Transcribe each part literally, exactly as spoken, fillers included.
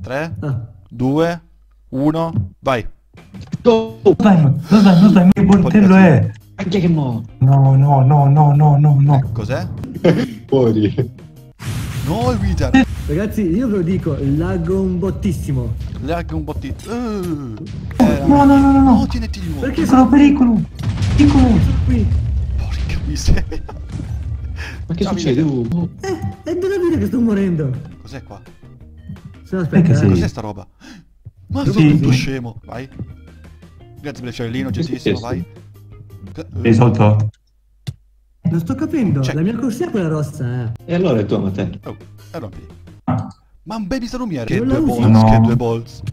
tre, Ah. due, uno, vai. Oh, Dai, dai, dai, dai, che bordello è? anche che mo. No, no, no, no, no, no, no. Eh, cos'è? Fuori. No, il Wither. Ragazzi, io ve lo dico, laggo un bottissimo. Lag un bottino. Uh, No, no, no, no, no. no, tieniti di nuovo. Perché Piccolo pericolo. Piccolo. sono qui? Porca miseria. Ma che Ciao, succede? Vivek. Oh, Eh, è da dire che sto morendo. Cos'è qua? Se no, aspetta, Perché eh. sei- Cos'è sta roba? Ma Sì. sono tutto scemo. Vai. Grazie per il fiorellino, gentilissimo, vai. Sei sotto? Non sto capendo, Cioè- la mia corsia è quella rossa, eh. e allora è tua, Matteo. Oh, e rompi. Ma un baby salumiere. Che Non la due usi? balls, No. che due balls.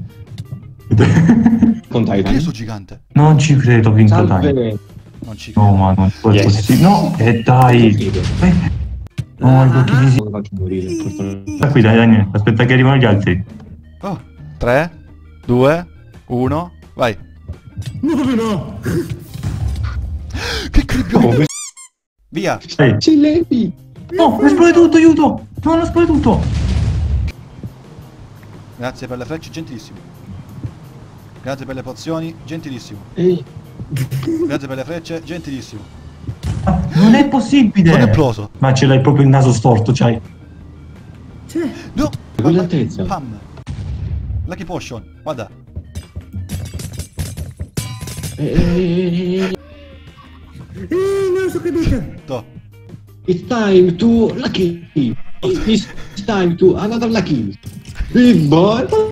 Con Che Titan. sono gigante. Non ci credo, ho vinto dai. Salve. Non ci credo. No, ma non può Yes. possibile. No, e dai. Eh. No, i bottigli si... Non lo faccio morire. purtroppo. Sta qui, dai, Daniel. Aspetta che arrivano gli altri. Oh, tre, due, uno, vai. No, proprio no! Che cribbione. Via. Ehi. Ci levi. No, esplode tutto, aiuto. No, non esplode tutto. Grazie per le frecce, gentilissimo. Grazie per le pozioni, gentilissimo. Ehi. Grazie per le frecce, gentilissimo. Ma non è possibile. Non è esploso. Ma ce l'hai proprio il naso storto, c'hai. C'è! No. Con l'altezza. Pam. Lucky potion, guarda. Eh, Eh, non sono caduta! To. It's time to lucky. It's time to another lucky. Big boy.